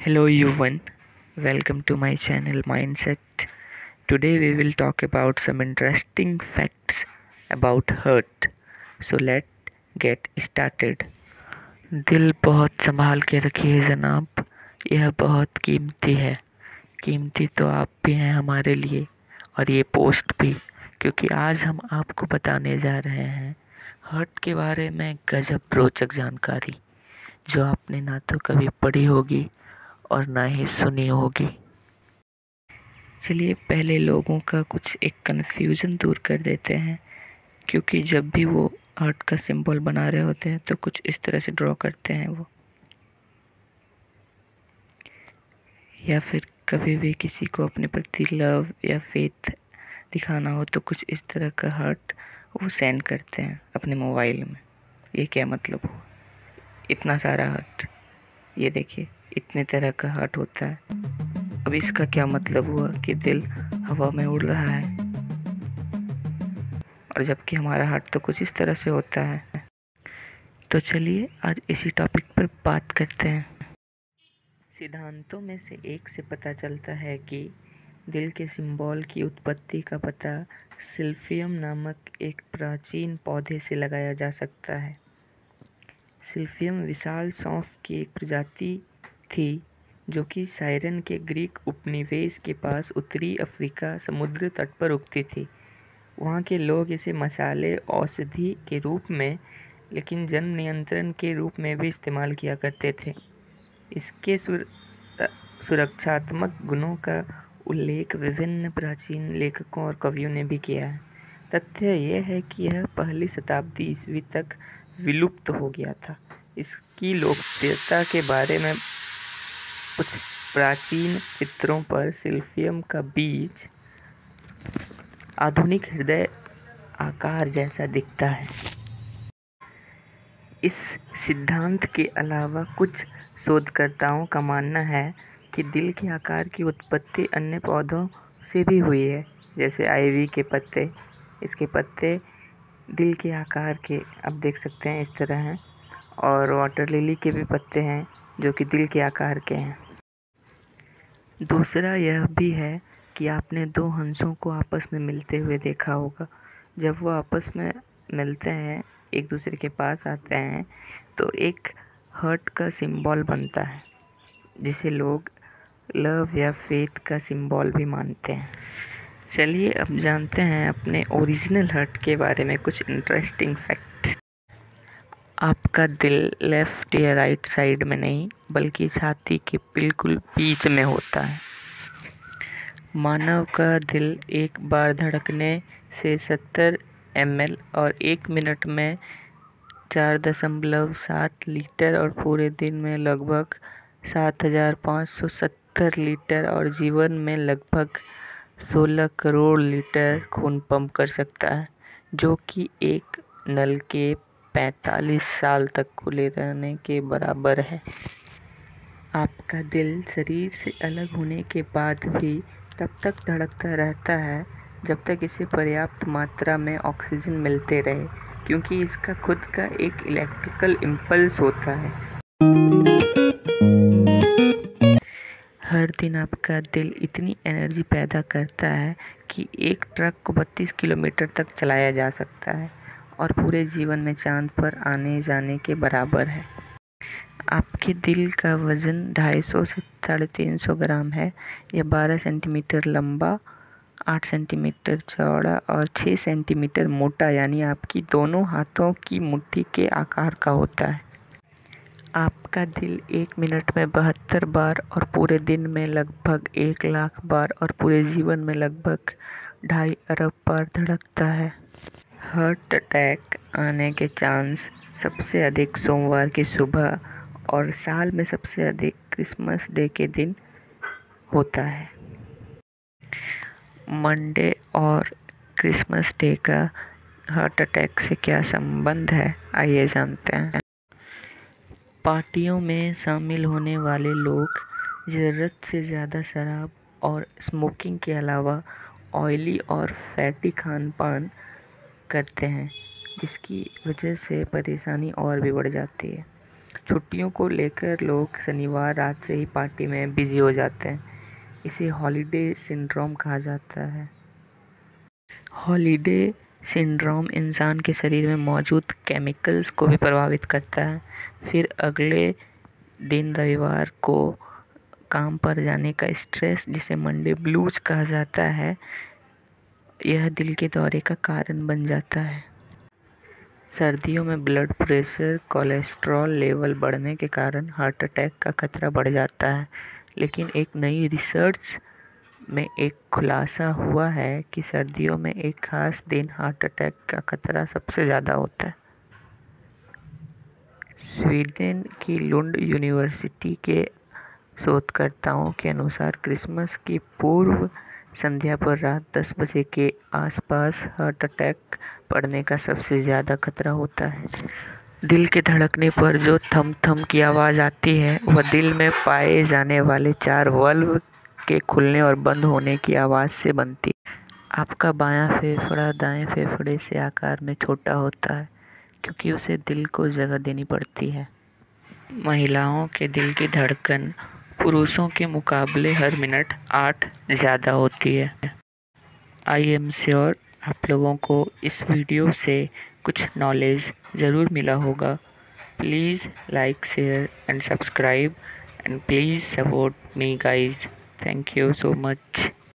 Hello everyone, welcome to my channel Mindset. Today we will talk about some interesting facts about heart. So let's get started. दिल बहुत संभाल के रखिए जनाब, यह बहुत कीमती है। कीमती तो आप भी हैं हमारे लिए और ये पोस्ट भी, क्योंकि आज हम आपको बताने जा रहे हैं हार्ट के बारे में गजब रोचक जानकारी जो आपने ना तो कभी पढ़ी होगी और ना ही सुनी होगी। चलिए पहले लोगों का कुछ एक कन्फ्यूज़न दूर कर देते हैं, क्योंकि जब भी वो हार्ट का सिंबल बना रहे होते हैं तो कुछ इस तरह से ड्रॉ करते हैं वो, या फिर कभी भी किसी को अपने प्रति लव या फेथ दिखाना हो तो कुछ इस तरह का हार्ट वो सेंड करते हैं अपने मोबाइल में। ये क्या मतलब हुआ? इतना सारा हार्ट, ये देखिए इतने तरह का हार्ट होता है। अब इसका क्या मतलब हुआ कि दिल हवा में उड़ रहा है, और जबकि हमारा हार्ट तो कुछ इस तरह से होता है। तो चलिए आज इसी टॉपिक पर बात करते हैं। सिद्धांतों में से एक से पता चलता है कि दिल के सिंबल की उत्पत्ति का पता सिल्फियम नामक एक प्राचीन पौधे से लगाया जा सकता है। सिल्फियम विशाल सौंफ की एक प्रजाति थी जो कि साइरन के ग्रीक उपनिवेश के पास उत्तरी अफ्रीका समुद्र तट पर उगती थी। वहाँ के लोग इसे मसाले औषधि के रूप में, लेकिन जन्म नियंत्रण के रूप में भी इस्तेमाल किया करते थे। इसके सुरक्षात्मक गुणों का उल्लेख विभिन्न प्राचीन लेखकों और कवियों ने भी किया है। तथ्य यह है कि यह पहली शताब्दी ईस्वी तक विलुप्त हो गया था। इसकी लोकप्रियता के बारे में कुछ प्राचीन चित्रों पर सिल्फियम का बीज आधुनिक हृदय आकार जैसा दिखता है। इस सिद्धांत के अलावा कुछ शोधकर्ताओं का मानना है कि दिल के आकार की उत्पत्ति अन्य पौधों से भी हुई है, जैसे आइवी के पत्ते। इसके पत्ते दिल के आकार के आप देख सकते हैं इस तरह हैं, और वाटर लिली के भी पत्ते हैं जो कि दिल के आकार के हैं। दूसरा यह भी है कि आपने दो हंसों को आपस में मिलते हुए देखा होगा। जब वो आपस में मिलते हैं, एक दूसरे के पास आते हैं, तो एक हार्ट का सिंबल बनता है, जिसे लोग लव या फेथ का सिंबल भी मानते हैं। चलिए अब जानते हैं अपने ओरिजिनल हार्ट के बारे में कुछ इंटरेस्टिंग फैक्ट। आपका दिल लेफ्ट या राइट साइड में नहीं, बल्कि छाती के बिल्कुल बीच में होता है। मानव का दिल एक बार धड़कने से 70 ml और 1 मिनट में 4.7 लीटर और पूरे दिन में लगभग 7,570 लीटर और जीवन में लगभग 16 करोड़ लीटर खून पंप कर सकता है, जो कि एक नल के 45 साल तक खुले रहने के बराबर है। आपका दिल शरीर से अलग होने के बाद भी तब तक धड़कता रहता है जब तक इसे पर्याप्त मात्रा में ऑक्सीजन मिलते रहे, क्योंकि इसका खुद का एक इलेक्ट्रिकल इम्पल्स होता है। हर दिन आपका दिल इतनी एनर्जी पैदा करता है कि एक ट्रक को 32 किलोमीटर तक चलाया जा सकता है, और पूरे जीवन में चांद पर आने जाने के बराबर है। आपके दिल का वजन 250 से 350 ग्राम है। यह 12 सेंटीमीटर लंबा, 8 सेंटीमीटर चौड़ा और 6 सेंटीमीटर मोटा, यानी आपकी दोनों हाथों की मुट्ठी के आकार का होता है। आपका दिल 1 मिनट में 72 बार और पूरे दिन में लगभग 1 लाख बार और पूरे जीवन में लगभग 2.5 अरब बार धड़कता है। हार्ट अटैक आने के चांस सबसे अधिक सोमवार की सुबह और साल में सबसे अधिक क्रिसमस डे के दिन होता है। मंडे और क्रिसमस डे का हार्ट अटैक से क्या संबंध है, आइए जानते हैं। पार्टियों में शामिल होने वाले लोग ज़रूरत से ज़्यादा शराब और स्मोकिंग के अलावा ऑयली और फैटी खान पान करते हैं, जिसकी वजह से परेशानी और भी बढ़ जाती है। छुट्टियों को लेकर लोग शनिवार रात से ही पार्टी में बिजी हो जाते हैं। इसे हॉलिडे सिंड्रोम कहा जाता है। हॉलिडे सिंड्रोम इंसान के शरीर में मौजूद केमिकल्स को भी प्रभावित करता है। फिर अगले दिन रविवार को काम पर जाने का स्ट्रेस, जिसे मंडे ब्लूज कहा जाता है, यह दिल के दौरे का कारण बन जाता है। सर्दियों में ब्लड प्रेशर, कोलेस्ट्रॉल लेवल बढ़ने के कारण हार्ट अटैक का खतरा बढ़ जाता है। लेकिन एक नई रिसर्च में एक खुलासा हुआ है कि सर्दियों में एक खास दिन हार्ट अटैक का खतरा सबसे ज़्यादा होता है। स्वीडन की लुंड यूनिवर्सिटी के शोधकर्ताओं के अनुसार क्रिसमस की पूर्व संध्या पर रात 10 बजे के आसपास हार्ट अटैक पड़ने का सबसे ज़्यादा खतरा होता है। दिल के धड़कने पर जो थम थम की आवाज़ आती है, वह दिल में पाए जाने वाले 4 वाल्व के खुलने और बंद होने की आवाज़ से बनती है। आपका बायां फेफड़ा दाएं फेफड़े से आकार में छोटा होता है, क्योंकि उसे दिल को जगह देनी पड़ती है। महिलाओं के दिल की धड़कन पुरुषों के मुकाबले हर मिनट 8 ज़्यादा होती है। आई एम श्योर आप लोगों को इस वीडियो से कुछ नॉलेज ज़रूर मिला होगा। Please like, share and subscribe, and please support me guys. Thank you so much.